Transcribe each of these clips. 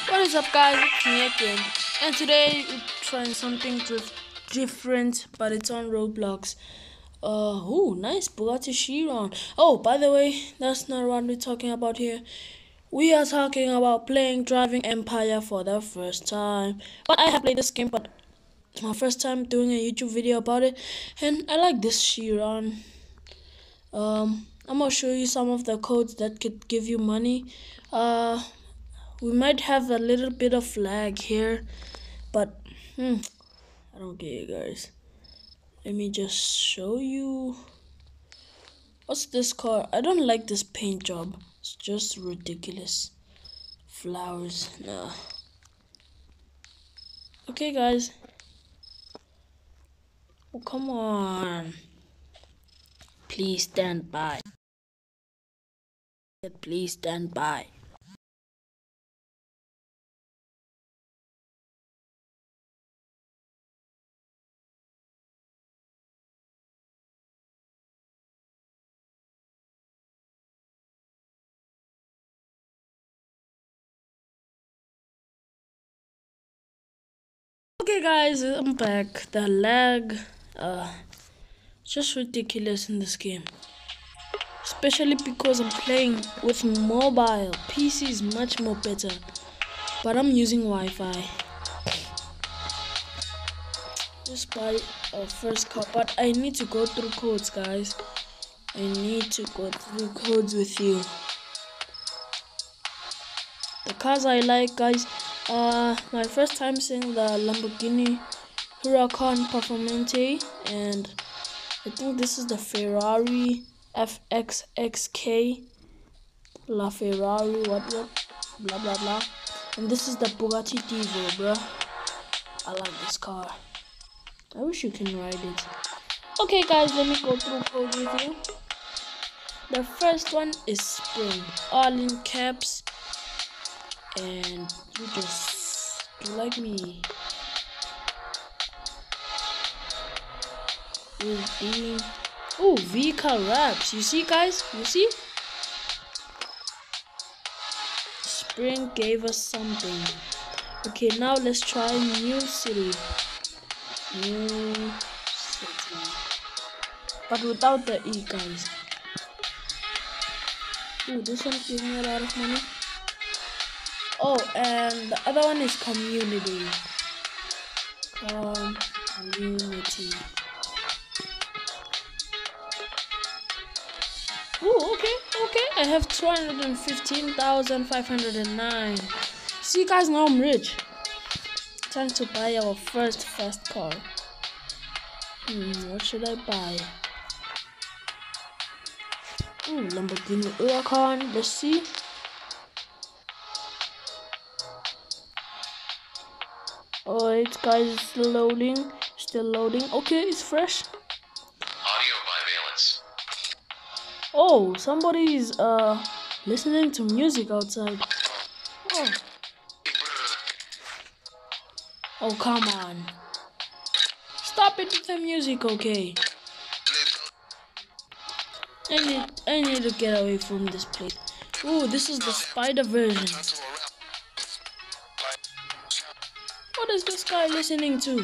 What is up, guys? It's me again, and today we're trying something different, but it's on Roblox. Nice Bugatti Chiron. Oh, by the way, that's not what we're talking about here. We are talking about playing Driving Empire for the first time. But I have played this game, but it's my first time doing a YouTube video about it, and I like this Chiron. I'm gonna show you some of the codes that could give you money. We might have a little bit of lag here, but I don't care, guys. Let me just show you. What's this car? I don't like this paint job. It's just ridiculous. Flowers, nah. Okay, guys. Oh, come on. Please stand by. Please stand by. Okay, guys, I'm back. The lag, just ridiculous in this game. Especially because I'm playing with mobile. PC is much more better. But I'm using Wi-Fi. Just buy a first car. But I need to go through codes, guys. I need to go through codes with you. The cars I like, guys. My first time seeing the Lamborghini Huracan Performante, and I think this is the Ferrari FXXK La Ferrari what blah blah blah, and this is the Bugatti Divo, bruh. I like this car. I wish you can ride it. Okay, guys, let me go through code with you. The first one is spring, all in caps, and you just do like me. Redeem. Oh, vehicle wraps. You see, guys? You see? Spring gave us something. Okay, now let's try new city. New city. But without the E, guys. Oh, this one's giving me a lot of money. Oh, and the other one is community. Community. Oh, okay. I have 215,509. See, guys, now I'm rich. Time to buy our first fast car. What should I buy? Lamborghini Huracan. Let's see. Alright, guys, it's still loading. Okay, it's fresh. Audio bivalence. Oh, somebody's listening to music outside. Oh, come on. Stop it with the music, okay? I need to get away from this place. Ooh, this is the spider version. What is this guy listening to?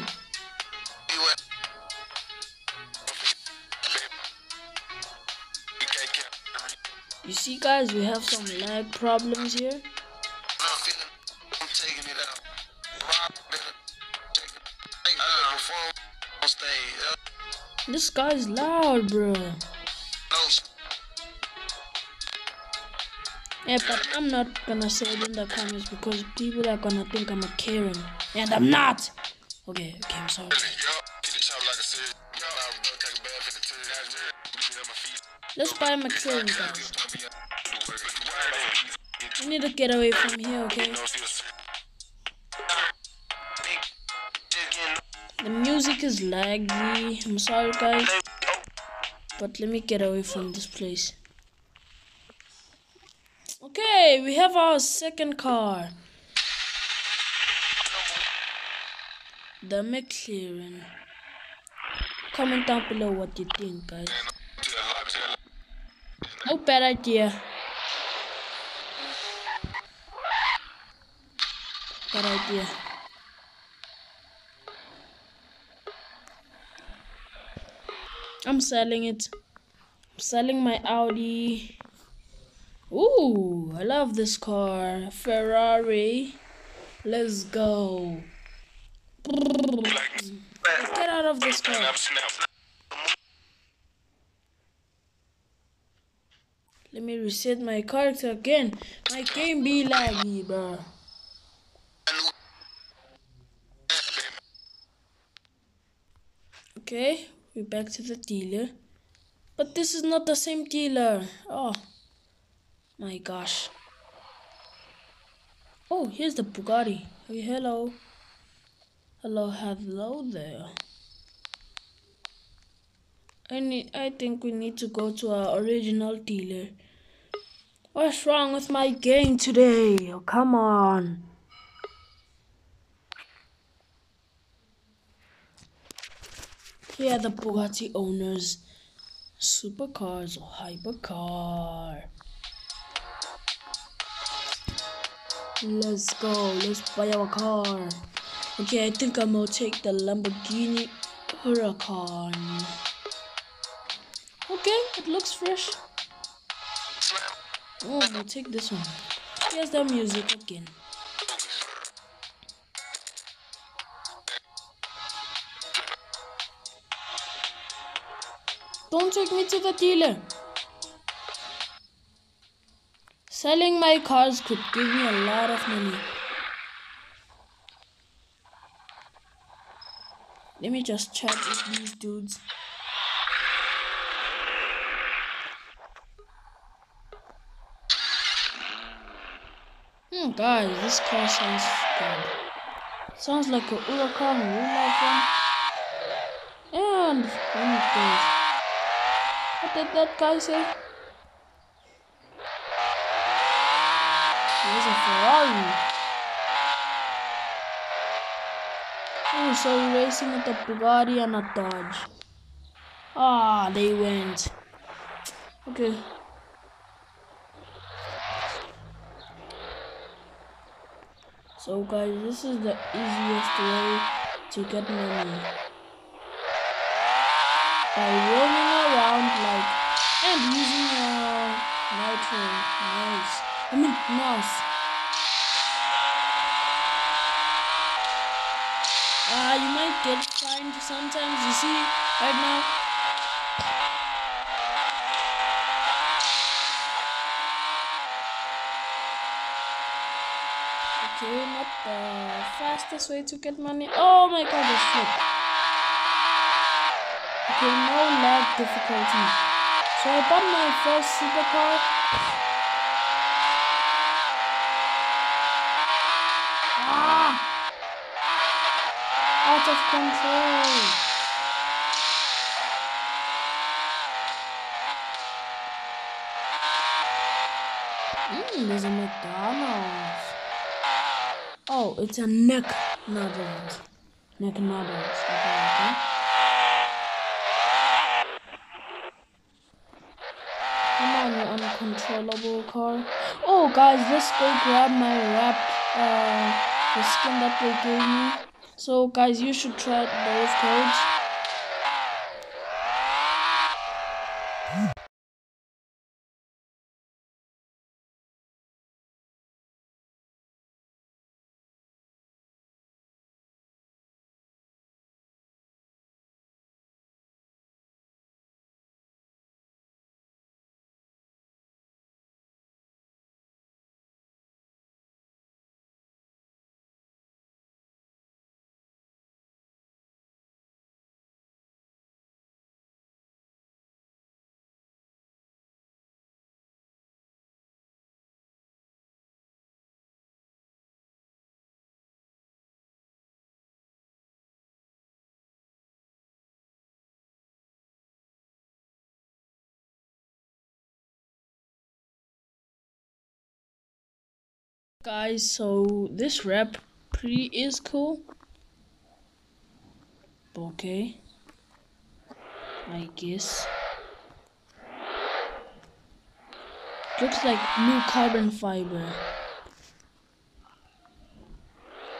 You see, guys, we have some lag problems here. This guy's loud, bro. Yeah, but I'm not gonna say it in the comments because people are gonna think I'm a Karen, and I'm not. Okay, I'm sorry. Let's buy a McLaren, guys. I need to get away from here, okay? The music is laggy. I'm sorry, guys. But let me get away from this place. Okay, we have our second car. The McLaren. Comment down below what you think, guys. No bad idea. Bad idea. I'm selling it. I'm selling my Audi. Ooh, I love this car. Ferrari. Let's go. Let's get out of this car. Let me reset my character again. My game be laggy, bro. Okay, we're back to the dealer. But this is not the same dealer. Oh my gosh. Oh, here's the Bugatti. Hey, hello. Hello there. I think we need to go to our original dealer. What's wrong with my game today? Oh, come on. Here are the Bugatti owners. Supercars or hypercar. Let's go. Let's buy our car. Okay, I think I'm gonna take the Lamborghini Huracan. Okay, it looks fresh. Oh, we'll take this one. Here's the music again. Don't take me to the dealer. Selling my cars could give me a lot of money. Let me just chat with these dudes. Guys, this car sounds good. Sounds like a Huracan in real life one. And one of those. What did that guy say? There's a Ferrari. Oh, so we're racing with a Bugatti and a Dodge. Ah, they went. Okay. So guys, this is the easiest way to get money. By roaming around like and using nitro. Nice. I mean NOS. You might get fined sometimes, you see, right now. Okay, not the fastest way to get money. Oh my god, this flip. Okay, no lag difficulty. So I bought my first supercar. Out of control. There's a McDonald's. Oh, it's a neck noodles. Neck noodles. Okay. Come on, you uncontrollable car. Oh, guys, let's go grab my the skin that they gave me. So, guys, you should try those codes. Guys, so this rap pretty is cool. Okay, I guess. Looks like blue carbon fiber.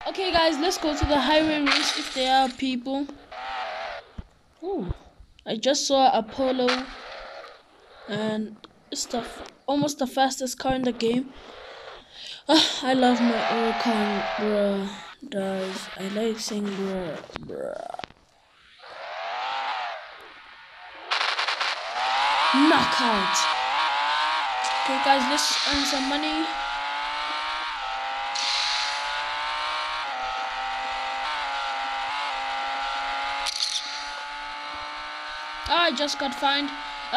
Okay, guys, let's go to the highway race if there are people. Oh, I just saw Apollo, and it's almost the fastest car in the game. I love my old car, bruh. Does I like saying bruh. Knockout. Okay, guys, let's earn some money. I just got fined.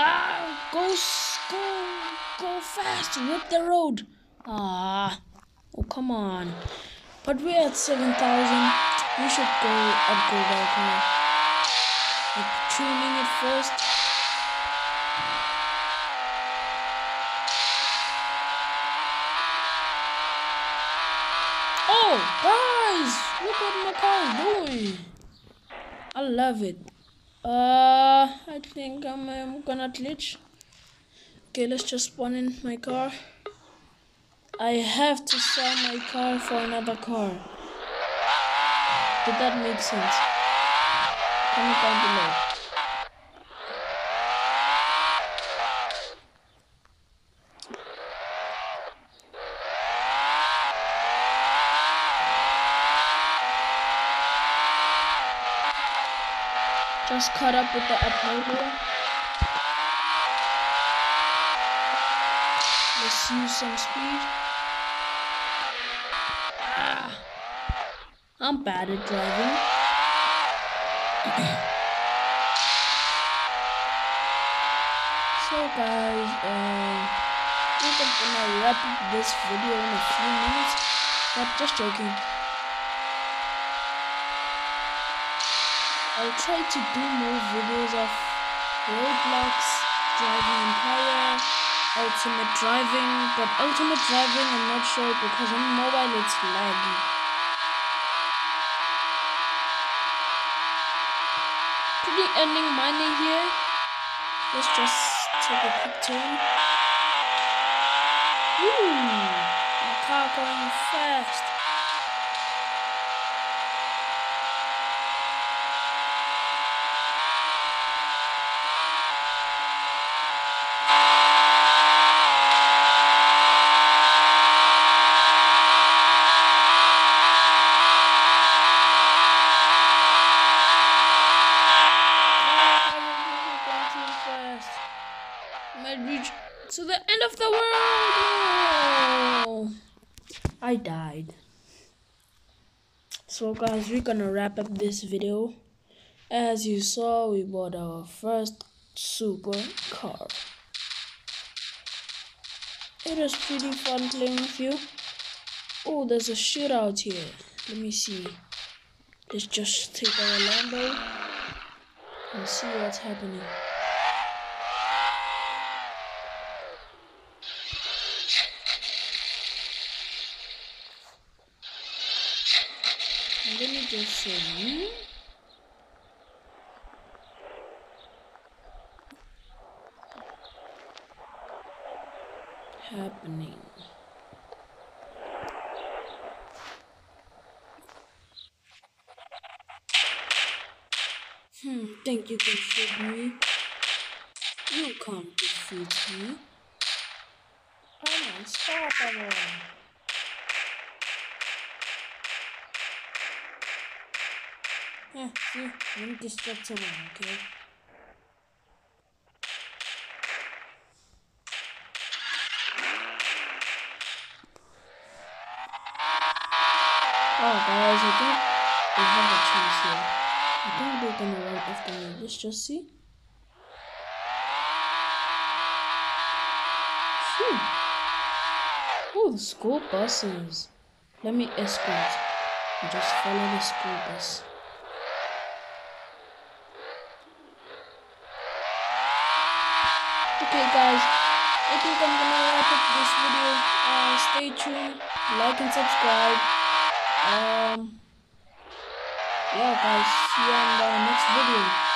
Go fast. Rip the road. Oh, come on. But we're at 7,000. We should go upgrade our car. Like tuning it first. Oh, guys, look what my car is doing. I love it. I think I'm gonna glitch. Okay, let's just spawn in my car. I have to sell my car for another car. Did that make sense? Comment down below. Just caught up with the Apollo. Let's use some speed. I'm bad at driving. So guys, I think I'm gonna wrap up this video in a few minutes, but just joking. I'll try to do more videos of Roblox, Driving Empire, Ultimate Driving, but Ultimate Driving I'm not sure because on mobile it's laggy. Pretty ending mining here. Let's just take a quick turn. Woo! My car going fast. Might reach to the end of the world. No! I died. So guys, we're gonna wrap up this video. As you saw, we bought our first super car. It was pretty fun playing with you. Oh, there's a shootout here. Let me see. Let's just take our Lambo and see what's happening. And let me just say, happening. Think you can shoot me? You can't defeat me. I'm unstoppable. Yeah, see, I'm indestructible, okay? Oh, guys, I think they have a chance here. I think they're gonna run after me. Let's just see. Phew. Oh, the school buses. Let me escort and just follow the school bus. Okay, guys, I think I'm gonna wrap up this video. Stay tuned, like and subscribe. Yeah, guys, see you on the next video.